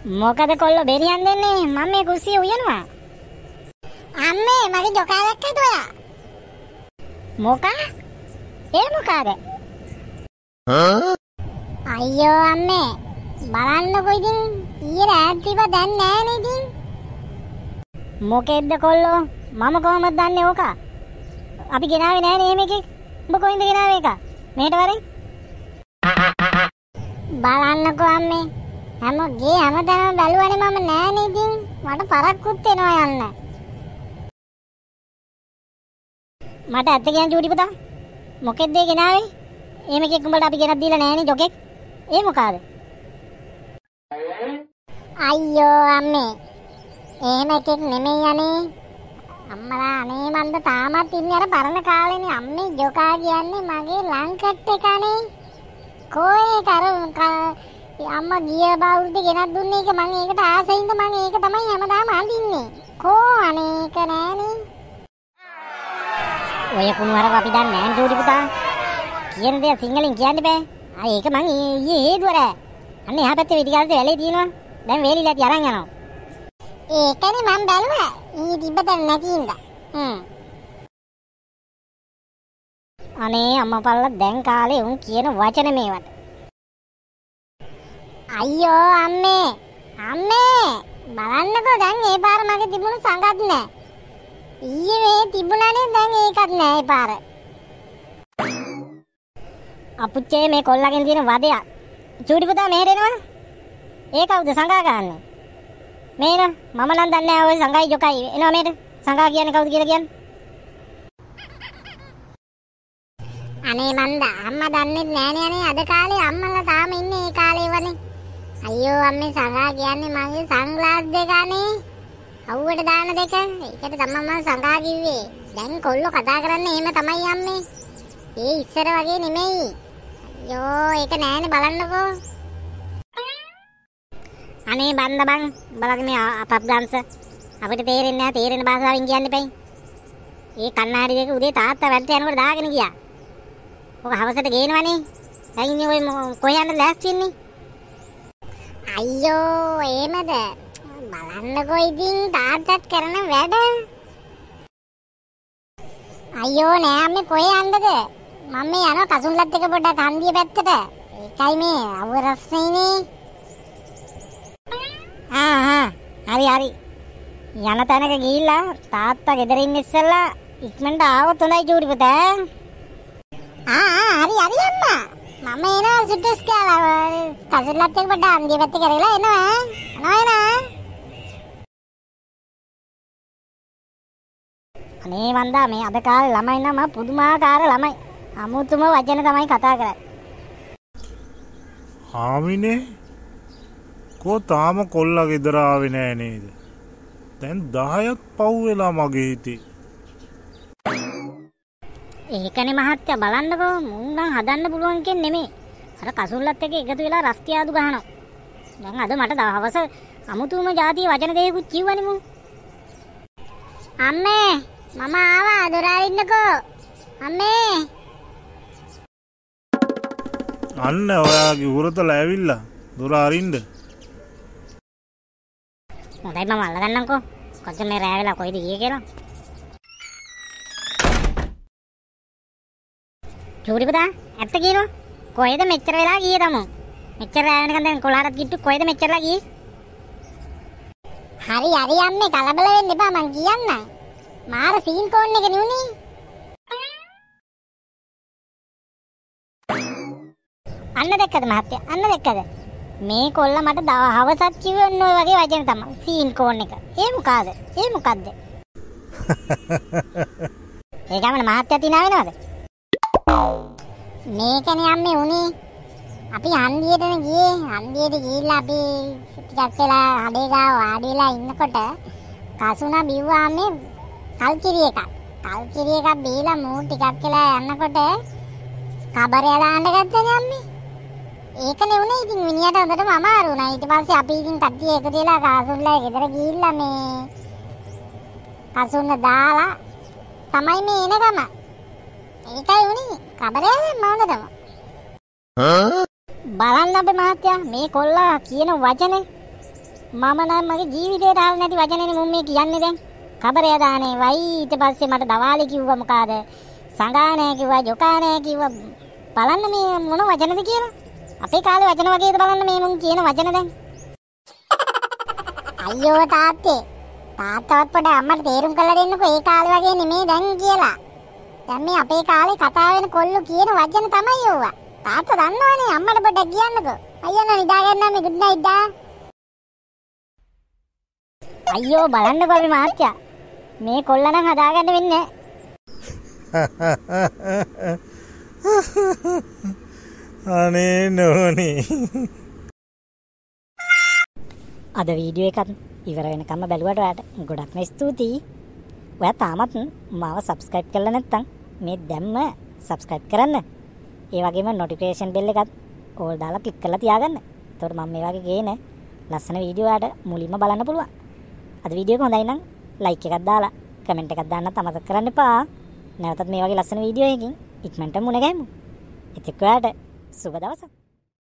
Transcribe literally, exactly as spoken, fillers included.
මොකද කොල්ලෝ බෙරියන් දෙන්නේ මම මේ කුස්සිය උයනවා. අම්මේ මගේ ජොකා දැක්කද ඔයා? මොකා? ඒ මොකාද? අයියෝ අම්මේ බලන්නකො ඉතින් ඊයේ රාත් තිබ්බ දැන් නෑනේ ඉතින්. මොකෙද්ද කොල්ලෝ? මම කොහොමද දන්නේ ඕක? අපි ගෙනාවේ නෑනේ එහෙම එකෙක්. උඹ කොයින්ද ගෙනාවේ එක? මෙහෙට වරෙන්. බලන්නකො අම්මේ. හැම ගේ හැමදාම බැලුවානේ මම නෑනේ ඉතින්. මට පරක්කුත් වෙනවා යන්න. මට ඇත්ත කියන චූටි පුතා. මොකෙද්ද ඒ ගෙනාවේ? එහෙම එකෙක් උඹට අපි ගෙනත් දීලා නෑනේ ජොකෙක්. ඒ මොකාද? අයියෝ අම්මේ. එහෙම එකෙක් නෙමෙයි අනේ. අම්මලා අනේ මන්ද තාමත් ඉන්නේ අර පරණ කාලේනේ අම්මේ ජොකා කියන්නේ මගේ ලංකට් එකනේ. කොහේ කර අම්මා ගිය බවුරුද්ද ගෙනත් දුන්නේ ඒක මම ඒකට ආසෙයින්ද මම ඒක තමයි හැමදාම අඳින්නේ. කෝ අනේ ඒක නෑනේ. ඔය කුණුවරව අපි දන්නේ නෑ චූටි පුතා. කියන දේ සිංහලෙන් කියන්න බෑ. ආ ඒක මං ඊයේ හේදුවර. අන්න එහා පැත්තේ වෙඩිකාලේ වැලේ තියෙනවා. දැන් වේලිලා ති අරන් යනවා. ඒකනේ මම බැලුවා. ඊ තිබ්බද නැතිින්ද. හ්ම්. අනේ අම්මා පල්ලා දැන් කාලේ උන් කියන වචන මේවට. අයියෝ අම්මේ. අම්මේ බලන්නකෝ දැන් ඒ පාර මගේ තිබුණු සංගත් නෑ. ඊයේ මේ තිබුණානේ දැන් ඒකත් නෑ ඒ පාර. අපුච්චේ මේ කොල්ලගෙන් තියෙන වදයක්. චූටි පුතා මෙහෙට එනවා. ඒ කවුද සංගා ගන්න? මේන මම නම් දන්නේ නැහැ ඔය සංගායි ජොකයි. එනවා මේට. සංගා කියන්නේ කවුද කියලා කියන්න. අනේ මන්ද අම්මා දන්නේ නෑනේ අනේ අද කාලේ අම්මලා තාම ඉන්නේ ඒ කාලේ වනේ. අයියෝ අම්මේ සංගා කියන්නේ මගේ සන්ග්ලාස් දෙක අනේ. අවුවට දාන දෙක. ඒකට තමයි මම සංගා කිව්වේ. දැන් කොල්ලෝ කතා කරන්නේ එහෙම තමයි අම්මේ. ඒ ඉස්සර වගේ නෙමෙයි. අයියෝ ඒක නෑනේ බලන්නකෝ. අනේ බන්ද බං බලන්න මේ අපප් ඩාන්ස් අපිට තේරෙන්නේ නැහැ තේරෙන භාෂාවෙන් කියන්න එපයි. ඒ කන්නාඩි දෙක උදේ තාත්තා වැඩට යනකොට දාගෙන ගියා. ඔක හවසට ගේනවනේ. දැන් ඉන්නේ ඔය කොහේ යන්න ලෑස්ති වෙන්නේ? අයියෝ එහෙමද? බලන්නකෝ ඉතින් තාත්තත් කරන වැඩ. අයියෝ නෑ අම්මේ කොහේ යන්නද? මම මේ යනවා කසුන්ලත් එක පොඩ්ඩක් හන්දිය පැත්තට. ඒකයි මේ අවුව රස්නේනේ. ආ ආ හරි හරි. යන තැනක ගිහිල්ලා තාත්තා ගෙදර ඉන්න ඉස්සෙල්ලා ඉක්මනට ආවොත් හොඳයි චූටි පුතා. ආ ආ හරි හරි අම්මා. මම එනවා සුට්ටස් කාලා කසුන්ලත් එක පොඩ්ඩක් හන්දිය පැත්තේ කරලා එනවා. එනවා එනවා. අනේ වන්දා මේ අද කාලේ ළමයි නම පුදුමාකාර ළමයි. අමුතුම වචන තමයි කතා කරන්නේ. හාමිනේ කෝ තාම කොල්ලා ගෙදර ආවේ නෑ නේද? දැන් දහයක් පව් වෙලා මගේ හිතේ. ඒකනේ මහත්තයා බලන්නකෝ මුන් නම් හදන්න පුළුවන් කියන්නේ නෙමෙයි. අර කසුල්ලත් එක්ක එකතු වෙලා රස්තියාදු ගහනවා. දැන් අද මට දවස අමුතුම જાතිය වචන දෙකකුත් කිව්වනේ මු. අම්මේ මම ආවා දොර අරින්නකෝ. අම්මේ අන්න ඔයාගේ උරතල ඇවිල්ලා දොර අරින්න. හොඳයි මම අල්ලගන්නම්කෝ. කොච්චර මේ රෑ වෙලා කොයිද ගියේ කියලා. චූටි පුතා ඇත්ත කියනවා. කොහෙද මෙච්චර වෙලා ගියේ තමෝ? මෙච්චර රෑ වෙනකන් දැන් කොළහටත් කිට්ටු කොහෙද මෙච්චරලා ගියේ? හරි හරි අම්මේ කලබල වෙන්න එපා මං කියන්නම්. මාර සීන් කෝන් එක නුනේ. අන්න දැක්කද මහත්තයා? අන්න දැක්කද? මේ කොල්ල මට දවහවසත් කිව්වන්න ඔය වගේ වචන තමයි. සීන් කෝන් එක. ඒ මොකාද? ඒ මොකද්ද? ඒ ගමන මහත්තයා තිනා වෙනවද? මේකනේ අම්මේ උනේ. අපි හන්දියටම ගියේ. හන්දියට ගිහිල්ලා අපි ටිකක් වෙලා හඩේ ගාව වාඩි වෙලා ඉන්නකොට කසුනා බිව්වා අම්මේ කල්කිරි එකක්. කල්කිරි එකක් බීලා මූ ටිකක් වෙලා යනකොට කබරය දාන්න ගත්තනේ අම්මේ. ඒකනේ උනේ ඉතින් මිනිහට හොඳටම අමාරු වුණා. ඊට පස්සේ අපි ඉතින් කට්ටිය එකතු වෙලා කාසුල්ලා ගෙදර ගිහිල්ලා මේ කසුන්න දාලා තමයි මේ එනකම. ඒකයි උනේ කබරය දැම්ම හොඳටම. බලන්න අපේ මහත්තයා මේ කොල්ලා කියන වචනේ මම නම් මගේ ජීවිතේට ආව නැති වචනනේ මුන් මේ කියන්නේ දැන්. කබරය දානේ වයි ඊට පස්සේ මට දවාලි කිව්වා මොකාද? සංගානෑ කිව්වා, ජොකානෑ කිව්වා. බලන්න මේ මොන වචනද කියලා. අපේ කාලේ වචන වගේද බලන්න මේ මුන් කියන වචන දැන්. අයියෝ තාත්තේ. තාත්තවත් පොඩ අම්මට තේරුම් කරලා දෙන්නකෝ ඒ කාලේ වගේ නෙමෙයි දැන් කියලා. දැන් මේ අපේ කාලේ කතා වෙන කොල්ලෝ කියන වචන තමයි ඕවා. තාත්තා දන්නවනේ අම්මට පොඩ්ඩක් කියන්නකෝ. අයියෝ නිදා ගන්න මේ ගුඩ් නයිට් ඩා. අයියෝ බලන්නකෝ අපි මාත්‍යා. මේ කොල්ල නම් හදාගන්න වෙන්නේ අනේ නෝනේ. අද වීඩියෝ එකත් ඉවර වෙනකම්ම බැලුවට ඔයාට ගොඩක්ම ස්තුතියි. ඔයා තාමත් මාව සබ්ස්ක්‍රයිබ් කරලා නැත්නම් මේ දැම්ම සබ්ස්ක්‍රයිබ් කරන්න. ඒ වගේම නොටිෆිකේෂන් බෙල් එකත් ඕල් දාලා ක්ලික් කරලා තියාගන්න. එතකොට මම මේ වගේ ගේන ලස්සන වීඩියෝ ඔයාට මුලින්ම බලන්න පුළුවන්. අද වීඩියෝ එක හොඳයි නම් ලයික් එකක් දාලා කමෙන්ට් එකක් දාන්නත් අමතක කරන්න එපා. නැවතත් මේ වගේ ලස්සන වීඩියෝ එකකින් ඉක්මනට මුණ ගැහෙමු. ඉතින් ඔයාට සුබ දවසක්.